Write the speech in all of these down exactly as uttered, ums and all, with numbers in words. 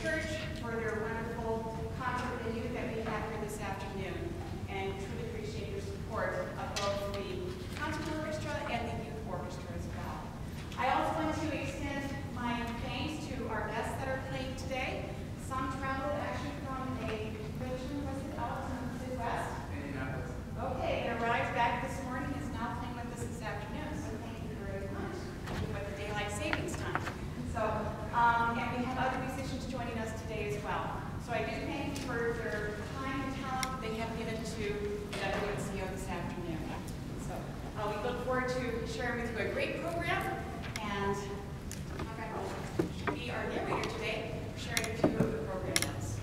church for their wonderful concert venue that we have here this afternoon, and truly appreciate your support of both the concert orchestra and the youth orchestra as well. I also want to extend my thanks to our guests that are playing today. Some traveled actually from a region, was it out in the Midwest? Okay, and arrived back this morning, is now playing with us this afternoon, so thank you very much with the daylight savings time. So, um, and we have other musicians joining us today as well. So I do thank you for their time and talent they have given to the W N C O this afternoon. So uh, we look forward to sharing with you a great program, and we are narrator today, sharing a few of the program notes.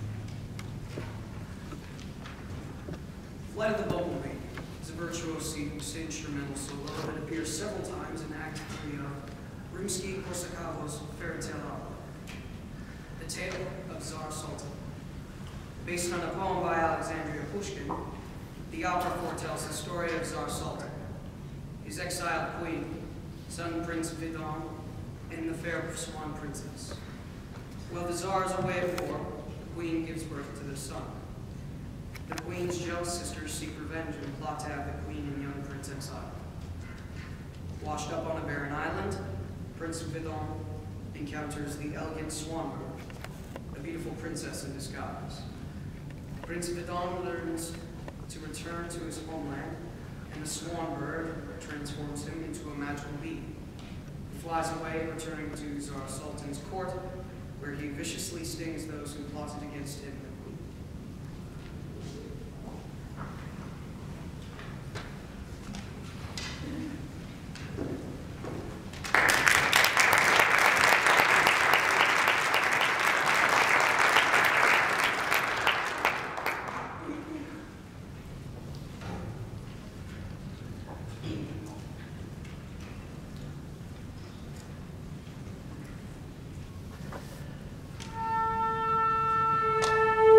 Flight of the Bumblebee is a virtuoso instrumental solo that appears several times in Act three of Rimsky-Korsakov's fairy tale opera, The Tale of Tsar Sultan. Based on a poem by Alexandria Pushkin, the opera foretells the story of Tsar Sultan, his exiled queen, son Prince Vidon, and the fair swan princess. While the Tsar is away at war, the queen gives birth to their son. The queen's jealous sisters seek revenge and plot to have the queen and young prince exiled. Washed up on a barren island, Prince Vidon encounters the elegant Swanbird, a beautiful princess in disguise. Prince Vidon learns to return to his homeland, and the Swanbird transforms him into a magical bee. He flies away, returning to Tsar Sultan's court, where he viciously stings those who plotted against him. Thank you.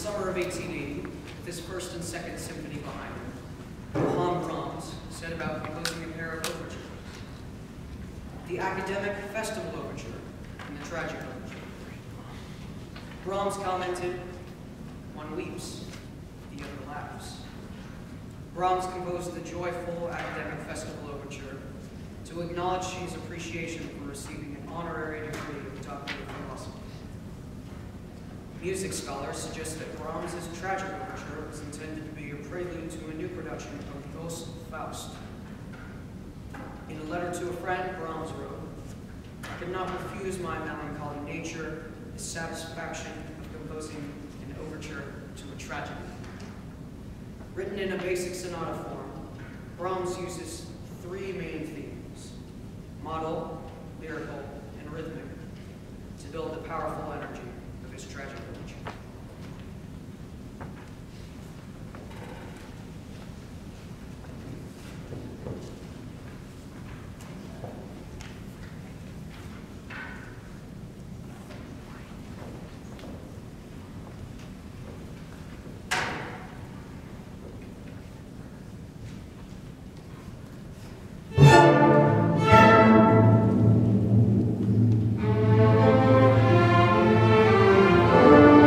summer of eighteen eighty, with his first and second symphony behind him, Johannes Brahms set about composing a pair of overtures: the academic festival overture and the tragic overture. Brahms commented, "One weeps, the other laughs." Brahms composed the joyful academic festival overture to acknowledge his appreciation for receiving an honorary degree of Doctor of Philosophy. Music scholars suggest that Brahms' tragic overture was intended to be a prelude to a new production of Ghost Faust. In a letter to a friend, Brahms wrote, "I could not refuse my melancholy nature the satisfaction of composing an overture to a tragedy." Written in a basic sonata form, Brahms uses three main themes: modal, lyrical, and rhythmic, to build the powerful energy of his tragic overture. Thank you.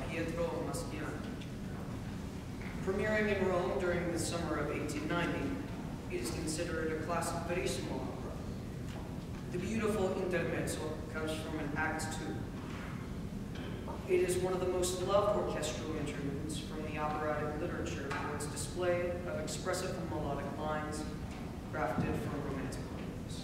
Pietro Mascagni. Premiering in Rome during the summer of eighteen ninety, it is considered a classic verissimo opera. The beautiful Intermezzo comes from an act two. It is one of the most loved orchestral interludes from the operatic literature for its display of expressive and melodic lines crafted for romantic motives.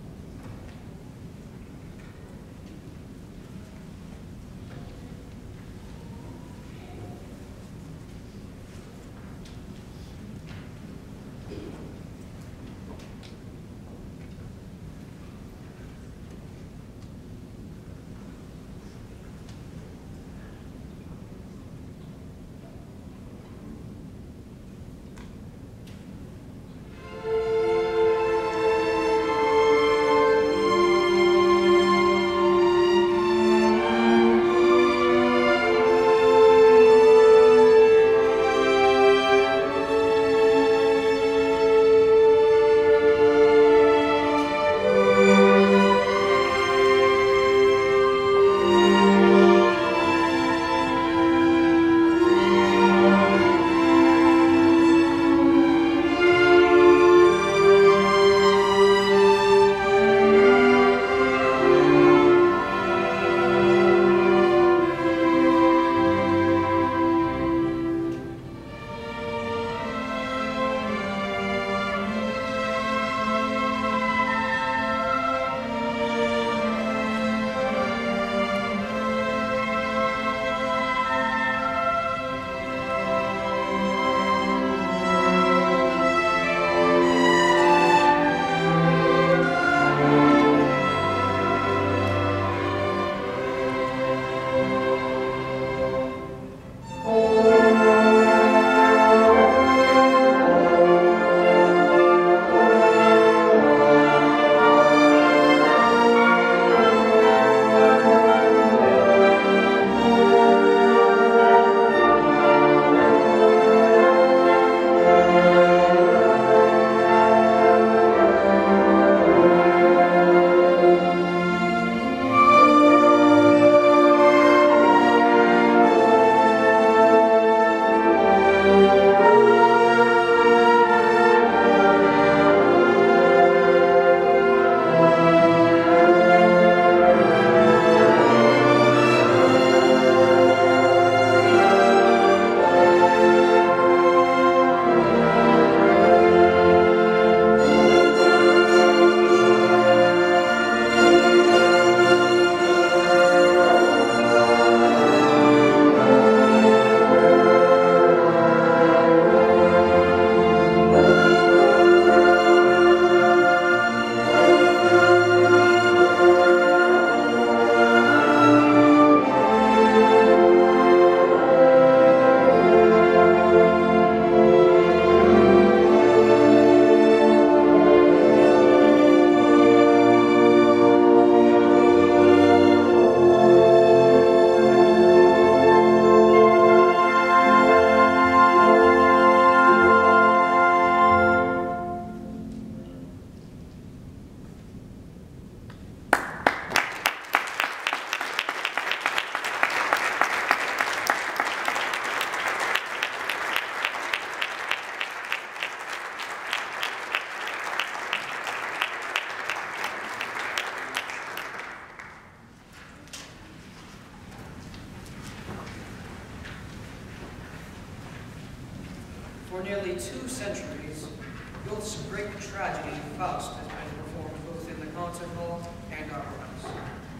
For nearly two centuries, Goethe's great tragedy, Faust, has been performed both in the concert hall and opera house.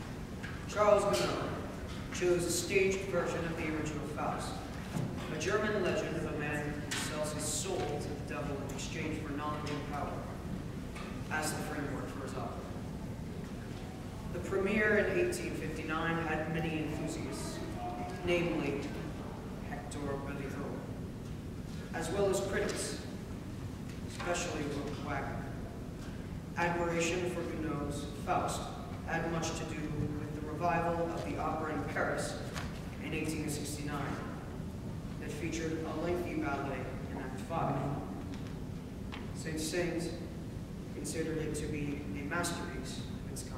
Charles Gounod chose a staged version of the original Faust, a German legend of a man who sells his soul to the devil in exchange for non-real power, as the framework for his opera. The premiere in eighteen fifty-nine had many enthusiasts, namely Hector Belleroth, as well as critics, especially Wagner. Admiration for Gounod's Faust had much to do with the revival of the opera in Paris in eighteen sixty-nine that featured a lengthy ballet in Act five. Saint-Saëns considered it to be a masterpiece of its kind.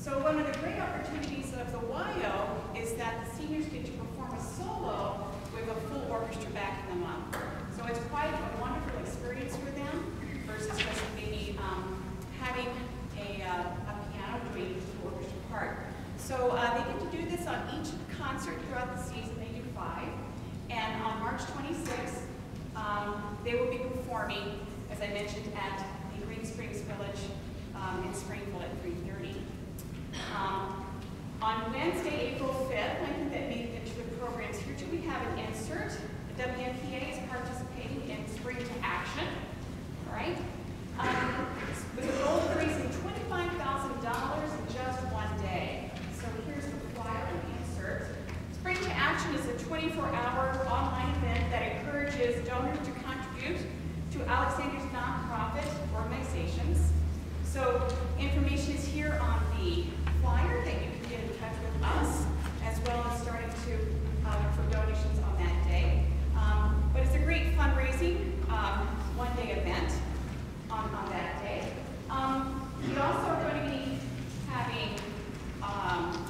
So one of the great opportunities of the Y O is that the seniors get to perform a solo with a full orchestra backing them up. So it's quite a wonderful experience for them versus just maybe um, having a, uh, a piano doing the orchestra part. So uh, they get to do this on each concert throughout the season. They do five. And on March twenty-sixth, um, they will be performing, as I mentioned, at the Green Springs Village um, in Springfield at three thirty. Um, on Wednesday, April fifth, I think that made it into the programs. Here too we have an insert. The W M P A is participating in Spring to Action. All right? Um, with the goal of raising twenty-five thousand dollars in just one day. So here's the flyer and the insert. Spring to Action is a twenty-four hour online event that encourages donors to contribute to Alexander's nonprofit organizations. So information is here on the flyer that you can get in touch with us, as well as starting to uh, look for donations on that day. Um, but it's a great fundraising um, one-day event on, on that day. Um, we also are going to be having um,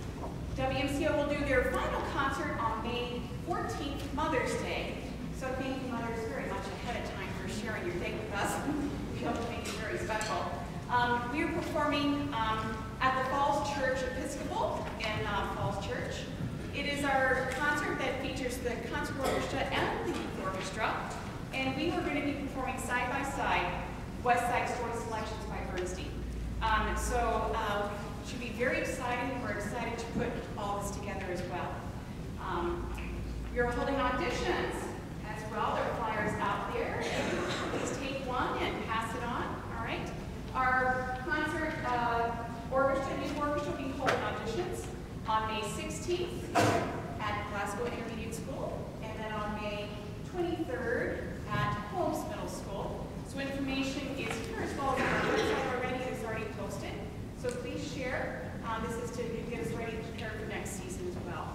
W M C O will do their final concert on May fourteenth, Mother's Day. So thank you, mothers, very much ahead of time for sharing your day with us. We hope to make it very special. Um, we are performing um, at the Falls Church Episcopal in uh, Falls Church. It is our concert that features the concert orchestra and the youth orchestra, and we are going to be performing side by side West Side Story Selections by Bernstein. Um, so uh, it should be very exciting. We're excited to put all this together as well. Um, we're holding auditions as well. There are flyers out there. Please take one and pass it on. All right. Our concert uh, orchestra, youth orchestra, will be holding auditions on May sixteenth at Glasgow Intermediate School, and then on May twenty-third at Holmes Middle School. So information is here as well as on our website already. It's already posted. So please share. Um, this is to get us ready to prepare for next season as well.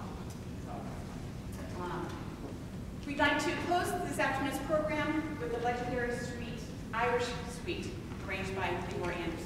So, um, we'd like to close this afternoon's program with the legendary suite, Irish Suite, arranged by Leroy.